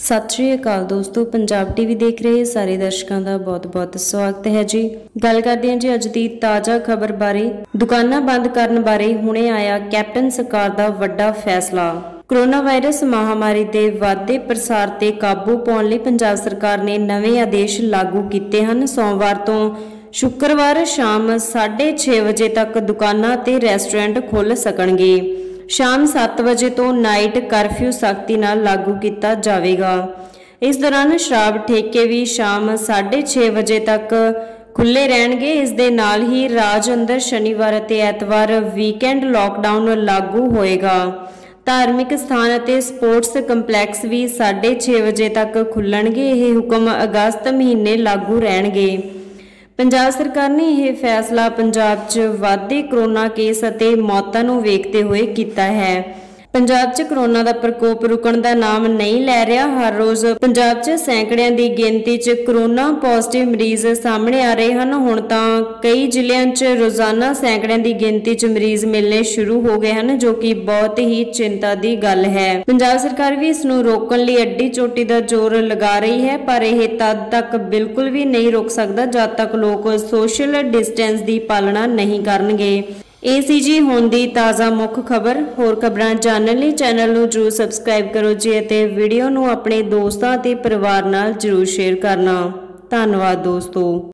सत श्री अकाल दोस्तों, पंजाब टीवी देख रहे सारे दर्शकों का बहुत बहुत स्वागत है जी। गल करते हैं जी अज की ताज़ा खबर बारे। दुकानां बंद करने बारे हुणे आया कैप्टन सरकार का वड्डा फैसला। कोरोना वायरस महामारी के वाधे प्रसार ते काबू पाउण लई पंजाब सरकार ने नवे आदेश लागू किए हैं। सोमवार तो शुक्रवार शाम 6:30 बजे तक दुकानां ते रेस्टोरेंट खुल सकणगे। शाम 7 बजे तो नाइट करफ्यू सख्ती नाल लागू किया जाएगा। इस दौरान शराब ठेके भी शाम 6:30 बजे तक खुले रहणगे। इस दे नाल ही राज अंदर शनिवार ते ऐतवार वीकेंड लॉकडाउन लागू होएगा। धार्मिक स्थान और स्पोर्ट्स कंपलैक्स भी 6:30 बजे तक खुलणगे। यह हुक्म अगस्त महीने लागू रहणगे। पंजाब सरकार ने यह फैसला पंजाब च वाधे कोरोना केस और मौतों को वेखते हुए किया है। पंजाब च कोरोना का प्रकोप रुकण का नाम नहीं लै रहा। हर रोज़ पंजाब च सैकड़ियां की गिनती च कोरोना पॉजिटिव मरीज सामने आ रहे हैं। हुण तां कई जिलों च रोज़ाना सैकड़ियां की गिनती च मरीज मिलने शुरू हो गए हैं, जो कि बहुत ही चिंता की गल है। पंजाब सरकार भी इस नूं रोकण लई अड्डी चोटी का जोर लगा रही है, पर यह तद तक बिल्कुल भी नहीं रोक सकता जब तक लोग सोशल डिस्टेंस की पालना नहीं करनगे। ਇਹ ਸੀ ਜੀ ਹੁਣ ਦੀ ਤਾਜ਼ਾ ਮੁੱਖ ਖਬਰ। ਹੋਰ ਖਬਰਾਂ ਜਾਣਨ ਲਈ ਚੈਨਲ ਨੂੰ ਜਰੂਰ ਸਬਸਕ੍ਰਾਈਬ ਕਰੋ ਜੀ ਅਤੇ ਵੀਡੀਓ ਨੂੰ ਆਪਣੇ ਦੋਸਤਾਂ ਤੇ ਪਰਿਵਾਰ ਨਾਲ ਜਰੂਰ ਸ਼ੇਅਰ ਕਰਨਾ। ਧੰਨਵਾਦ ਦੋਸਤੋ।